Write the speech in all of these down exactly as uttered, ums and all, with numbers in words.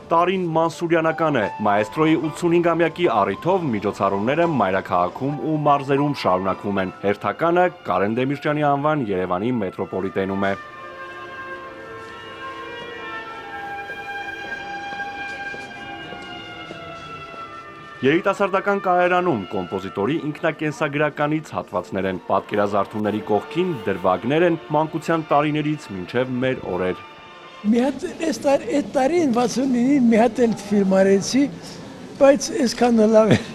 Տարին մանսուրյանական է, մայեստրոյի ութսունհինգամյակի առիթով միջոցառումները մայրաքաղաքում ու մարզերում շարունակվում են։ Հերթականը Կարեն Դեմիրճյանի անվան Երևանի մետրոպոլիտենում է։ Երիտասարդական կայարանում կոմպոզիտորի ինքնակենսագրականից հատվածներ են, պատկերազարդումների կողքին դրվագներ են մանկության տարիներից մինչև մեր օրեր։ Մի հատ այդ տարին վաթսունինին մի հատ էլ ֆիլմ արեցի, բայց այսքան լավ է։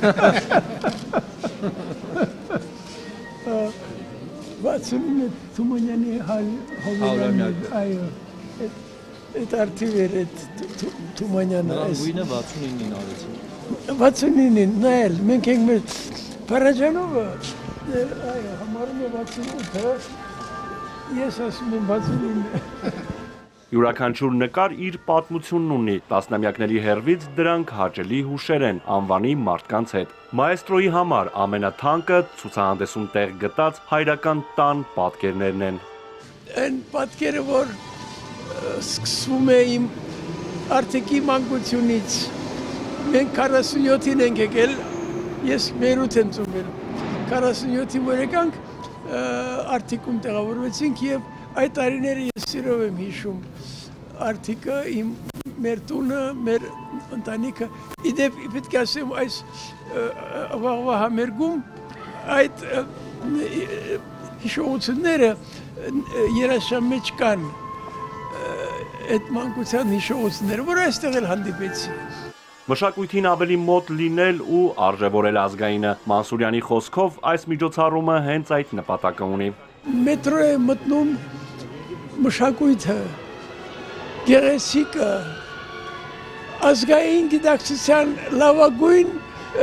վաթսունինը Թումանյանի հալյամյակը, այո, այդ արդիվ էր այդ Թումանյանը։ Նրան գույնը վաթսունինին արեցի։ վաթսունինին, նայել, մենք ենք մեր Փարաջանովը, այո, համարում է վաթսունութը, ես ասում եմ վաթսունինը։ Յուրաքանչյուր նկար իր պատմությունն ունի, տասնամյակների հեռվից դրանք հաճելի հուշեր են անվանի մարդկանց հետ։ Մայեստրոյի համար ամենաթանկը ցուցահանդեսում տեղ գտած հայրական տան պատկերներն են։ Այն պատկերը, որ սկսվում է իմ արտեկի մանկությունից, մենք քառասունյոթին ենք եկել, ես մերութ եմ ծնվել, քառասունյոթին որ եկանք, արտիկում տեղավորվեցինք և այդ տարիները ես սիրով եմ հիշում, արտիկը, իմ մեր տունը, մեր ընտանիքը, իդեպ պետք է ասեմ այս վաղվա համերգում, այդ հիշողությունները երաժշտության մեջ կան, այդ մանկության հիշողությունները, որ այստեղ էլ հանդիպեցի։ Մշակույթին ավելի մոտ լինել ու արժևորել ազգայինը, Մանսուրյանի խոսքով այս միջոցառումը հենց այդ նպատակը ունի։ Մետրո է մտնում մշակույթը, գեղեցիկը, ազգային գիտակցության լավագույն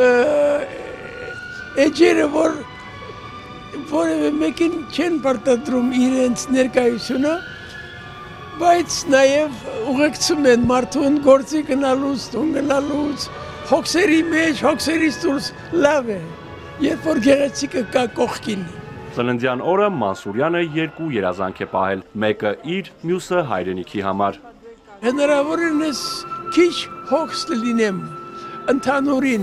էջերը, որ որևէ մեկին չեն պարտադրում իրենց ներկայությունը, բայց նաև ուղեկցում են մարդուն գործի գնալուց, տուն գնալուց, հոգսերի մեջ, հոգսերից դուրս լավ է, երբ որ գեղեցիկը կա կողքին։ Ծննդյան օրը Մանսուրյանը երկու երազանք է պահել, մեկը իր, մյուսը հայրենիքի համար։ Հնարավորինս քիչ հոգս լինեմ ընդհանուրին,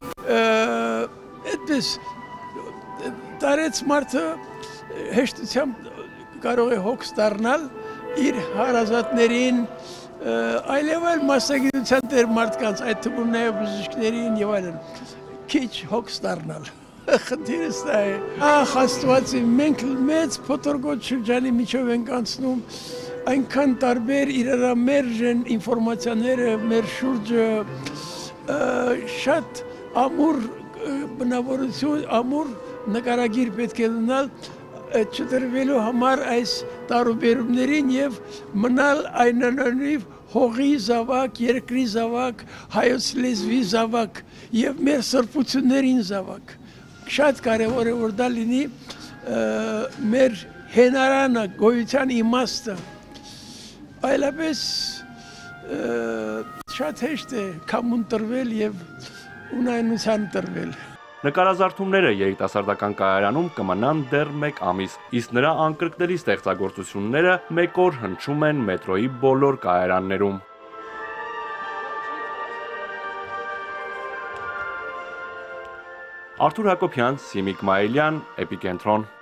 այդպես տարեց մարդը հեշտությամբ կարող է հոգս դառնալ իր հարազատներին, այլև այլ մասնագիտության տեր մարդկանց, այդ թվում նաև բժիշկներին և այլն, քիչ հոգս դառնալ, խնդիրս դա է։ Ախ Աստվածի, մենք մեծ փոթորկոտ շրջանի միջով ենք անցնում, այնքան տարբեր իրարամերժ են ինֆորմացիաները, մեր շուրջը, շատ ամուր բնավորություն, ամուր նկարագիր պետք է լինալ, չդրվելու համար այս տարուբերումներին և մնալ այնանանիվ հողի զավակ, երկրի զավակ, հայոց լեզվի զավակ և մեր սրբություններին զավակ։ Շատ կարևոր է, որ դա լինի մեր հենարանը, գոյության իմաստը, այլապես շատ հեշտ է կամուն տրվել և ունայնության տրվել։ Նկարազարդումները երիտասարդական կայարանում կմնան դեռ մեկ ամիս, իսկ նրա անկրկնելի ստեղծագործությունները մեկ օր հնչում են մետրոյի բոլոր կայարաններում։ Արթուր Հակոբյան, Սիմիկ Մայիլյան, Էպիկենտրոն։